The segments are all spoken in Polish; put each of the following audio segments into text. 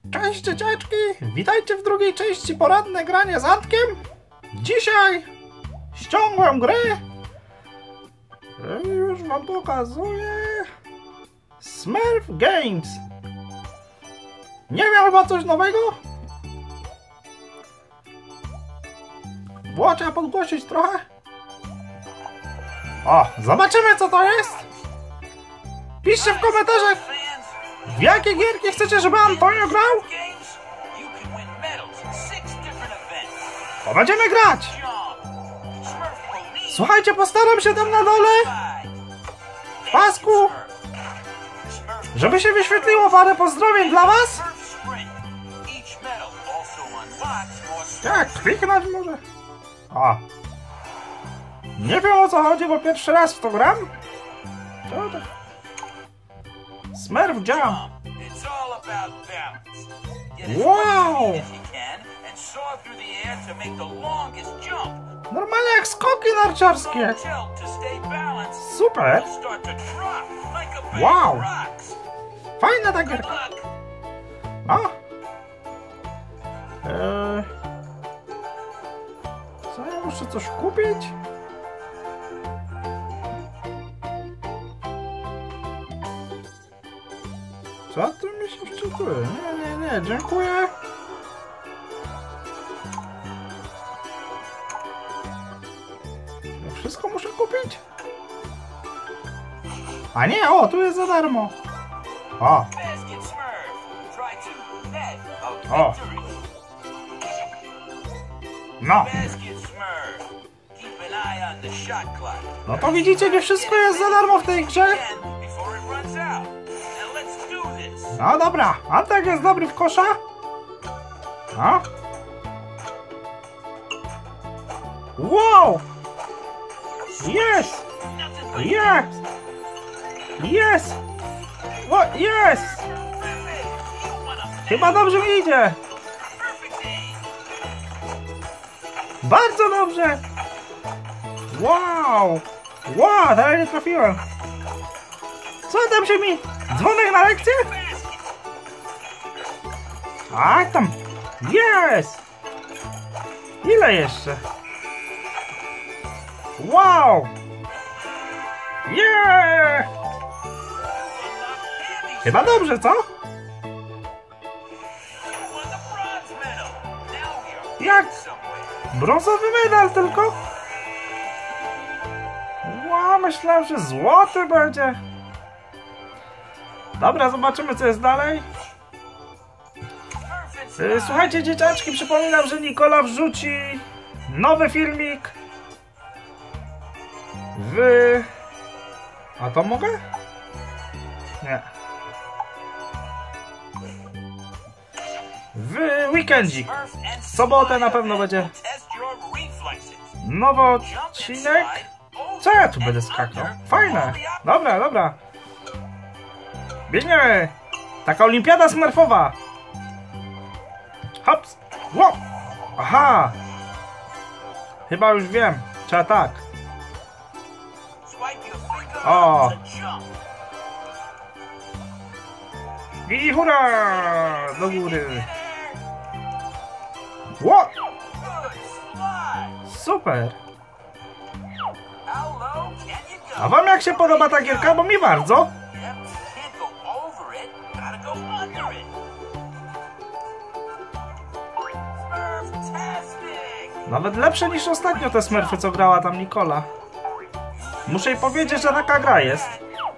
Cześć dzieciaczki! Witajcie w drugiej części poranne granie z Antkiem. Dzisiaj ściągłem grę i już wam pokazuję. Smurf Games. Nie wiem, chyba coś nowego? Było trzeba podgłosić trochę. O, zobaczymy co to jest. Piszcie w komentarzach, w jakie gierki chcecie, żeby Antonio grał? To będziemy grać! Słuchajcie, postaram się tam na dole w pasku, żeby się wyświetliło parę pozdrowień dla was. Jak kliknąć może? O! Nie wiem o co chodzi, bo pierwszy raz w to gram. Co to? Smurf Jam. Wow! Normalnie jak skoki narciarskie. Super! Wow! Fajna ta gierka. A? Co, ja muszę coś kupić? Co tu mi się wczytuje? Nie, dziękuję. Ja wszystko muszę kupić? A nie, o, tu jest za darmo. O. O. No. No to widzicie, nie wszystko jest za darmo w tej grze. No dobra, Antek jest dobry w kosza. No. Wow! Jest! Jest! Jest! O, jest! Chyba dobrze mi idzie! Bardzo dobrze! Wow! Wow, teraz nie trafiłem! Co tam się mi... Dzwonek na lekcję? A tam! Jest! Ile jeszcze? Wow! Yeah! Chyba dobrze, co? Jak? Brązowy medal tylko? Wow, myślałem, że złoty będzie. Dobra, zobaczymy co jest dalej. Słuchajcie dzieciaczki, przypominam, że Nikola wrzuci nowy filmik A to mogę? Nie. W weekendzik. W sobotę na pewno będzie nowy odcinek. Co ja tu będę skakał? Fajne. Dobra. Biegniemy. Taka olimpiada smurfowa. Hops! Wow! Aha! Chyba już wiem. Trzeba tak. O! I hurra! Do góry. Wow! Super! A wam jak się podoba ta gierka? Bo mi bardzo. Nawet lepsze niż ostatnio te smurfy, co grała tam Nikola. Muszę jej powiedzieć, że taka gra jest.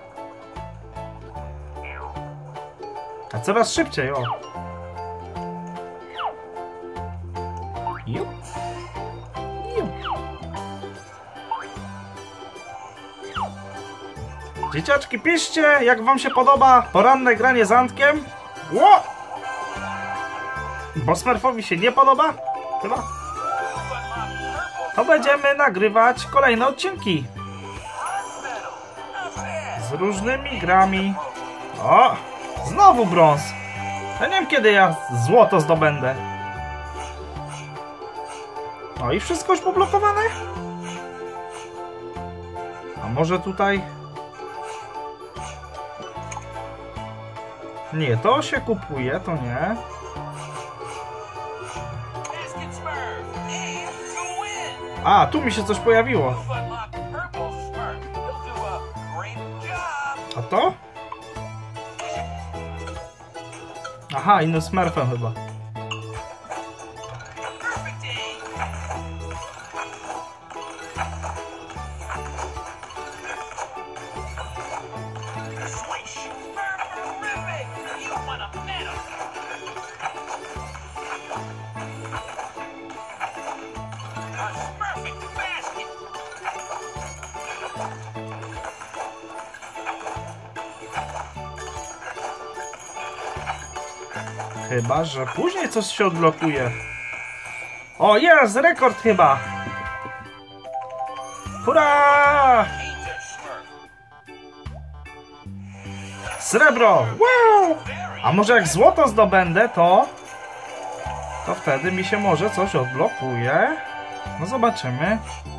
A coraz szybciej, o. Jup. Dzieciaczki, piszcie, jak wam się podoba poranne granie z Antkiem. Ło! Bo Smurfowi się nie podoba? Chyba. To będziemy nagrywać kolejne odcinki z różnymi grami. O! Znowu brąz. Ja nie wiem, kiedy ja złoto zdobędę. No i wszystko już poblokowane? A może tutaj Nie, to się kupuje, to nie. A, tu mi się coś pojawiło. A to? Aha, innym Smurfem chyba. Chyba, że później coś się odblokuje. O, jest! Rekord chyba! Hurra! Srebro! Wow! A może jak złoto zdobędę, to wtedy mi się może coś odblokuje. No zobaczymy.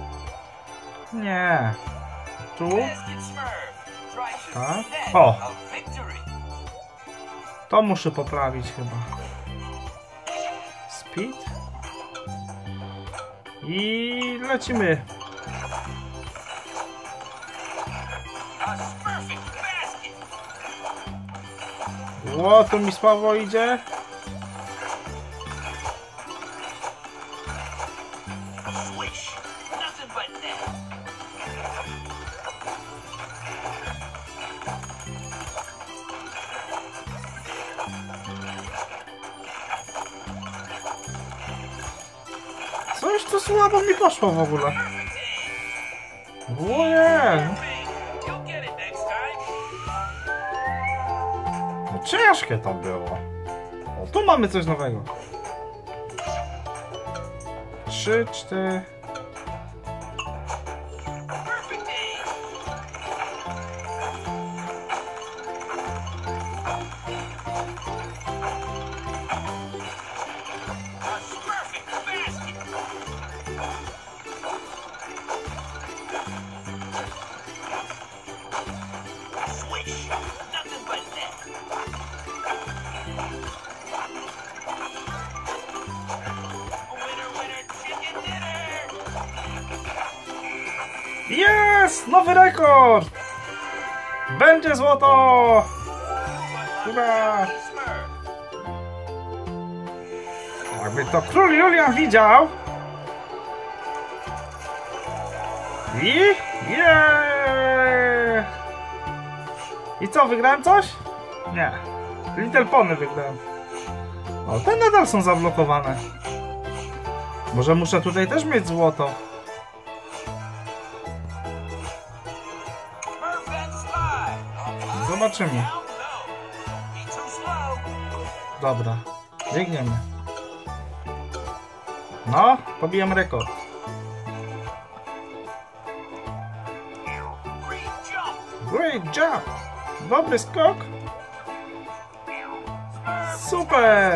Nie. Tu. Tak. O! To muszę poprawić chyba. Speed. I lecimy. Ło, tu mi słabo idzie. Coś tu słabo mi poszło w ogóle. Ojej. No ciężkie to było. O, tu mamy coś nowego. 3, 4. Jest! Nowy rekord! Będzie złoto! Chyba... Jakby to król Julian widział. I... Yeah! I co, wygrałem coś? Nie. Little Pony wygrałem. O, te nadal są zablokowane. Może muszę tutaj też mieć złoto. Zobaczymy. Dobra, biegniemy. No, pobijam rekord. Great jump! Dobry skok. Super!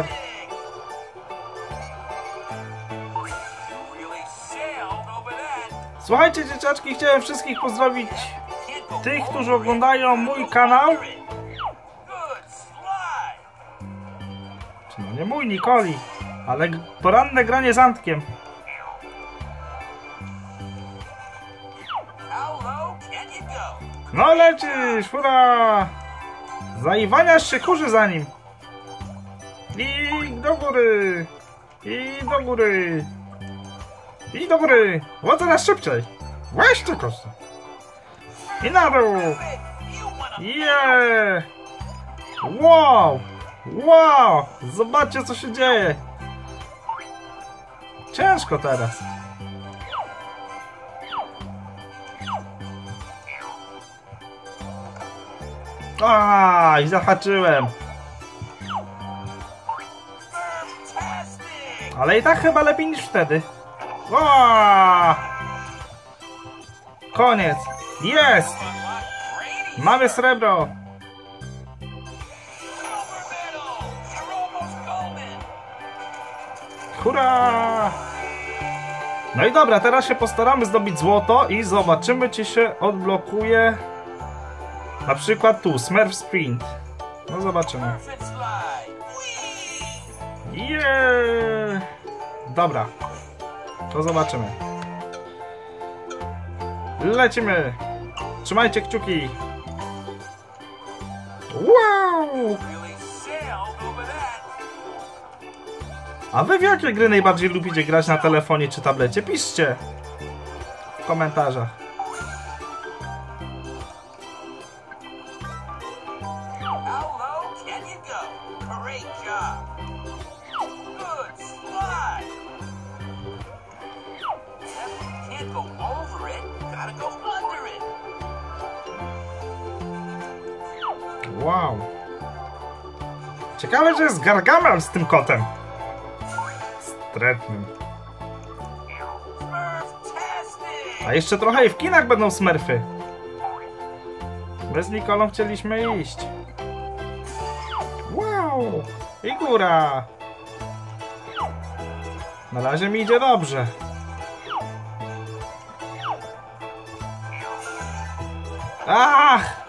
Słuchajcie, dzieciaczki, chciałem wszystkich pozdrowić. Tych, którzy oglądają mój kanał. No nie mój, Nikoli, ale poranne granie z Antkiem. No lecisz, hurra! Zaiwaniasz się, kurzy za nim. I do góry. I do góry. I do góry. O, coraz szybciej. Weźcie koszta. I na dół! Yeah! Wow! Wow! Zobaczcie, co się dzieje! Ciężko teraz. I zahaczyłem. Ale i tak chyba lepiej niż wtedy. Koniec. Jest! Mamy srebro! Hurra! No i dobra, teraz się postaramy zdobyć złoto i zobaczymy, czy się odblokuje na przykład tu, Smurf Sprint. No zobaczymy. Yeah! Dobra. To zobaczymy. Lecimy! Trzymajcie kciuki! Wow! A wy w jakie gry najbardziej lubicie grać na telefonie czy tablecie? Piszcie w komentarzach. Wow. Ciekawe, że jest Gargamel z tym kotem. Wstrętnym. A jeszcze trochę i w kinach będą Smurfy. My z Nikolą chcieliśmy iść. Wow. I góra. Na razie mi idzie dobrze. Ach!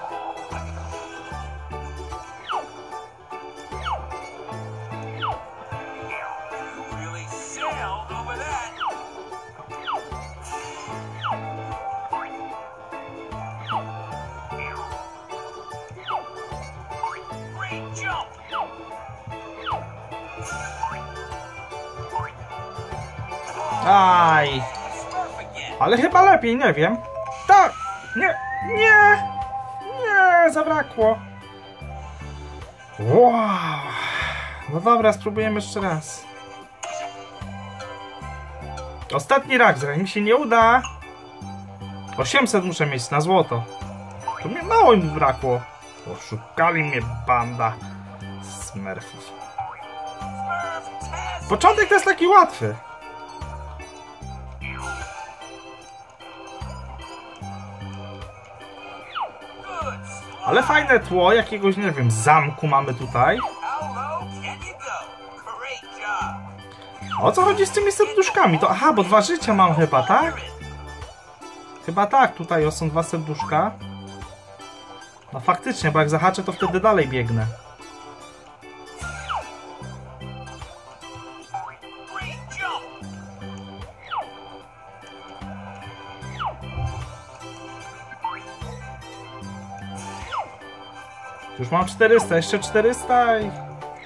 Aj! Ale chyba lepiej, nie wiem. Tak! Nie! Nie! Nie! Zabrakło! Wow! No dobra, spróbujemy jeszcze raz. Ostatni raz, zanim mi się nie uda. 800 muszę mieć na złoto. To mnie mało im brakło. Oszukali mnie banda Smurfów. Początek to jest taki łatwy. Ale fajne tło, jakiegoś, nie wiem, zamku mamy tutaj. O co chodzi z tymi serduszkami? To, aha, bo 2 życia mam chyba, tak? Chyba tak, tutaj są 2 serduszka. No faktycznie, bo jak zahaczę, to wtedy dalej biegnę. Już mam 400, jeszcze 400 i...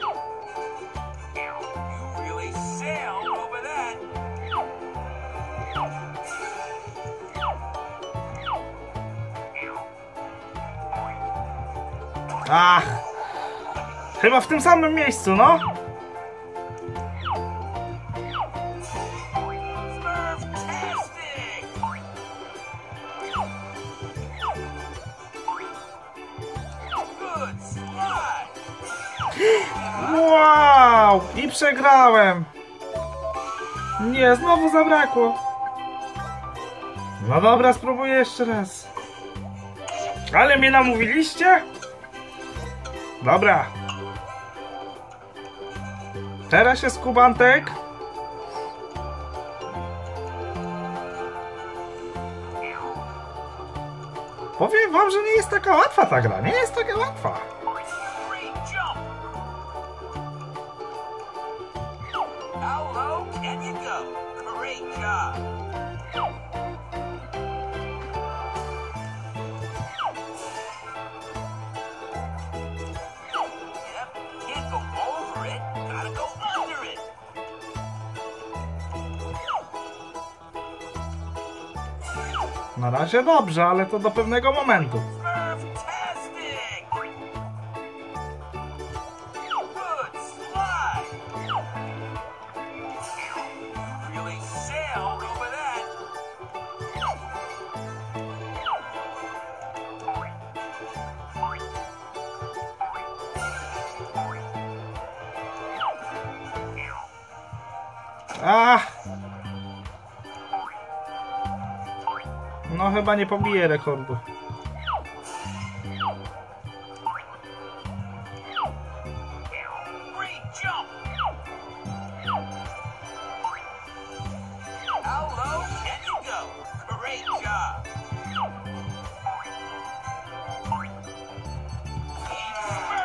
Ach! Chyba w tym samym miejscu, no! Wow! I przegrałem! Nie, znowu zabrakło! No dobra, spróbuję jeszcze raz. Ale mnie namówiliście? Dobra. Teraz jest Kubantek. Powiem wam, że nie jest taka łatwa ta gra. Nie jest taka łatwa. Na razie dobrze, ale to do pewnego momentu. No chyba nie pobiję rekordu.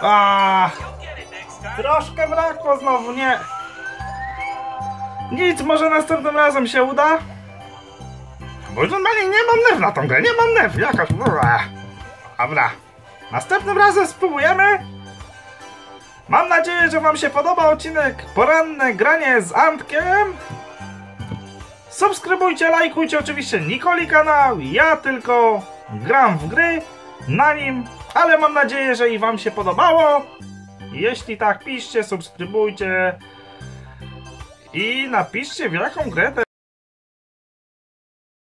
Troszkę brakło znowu, nie. Nic, może następnym razem się uda. Bo już normalnie nie mam nerw na tą grę, nie mam nerw. Jakaś... Dobra. Następnym razem spróbujemy. Mam nadzieję, że wam się podoba odcinek Poranne granie z Antkiem. Subskrybujcie, lajkujcie oczywiście Nikoli kanał. Ja tylko gram w gry na nim, ale mam nadzieję, że i wam się podobało. Jeśli tak, piszcie, subskrybujcie i napiszcie, w jaką grę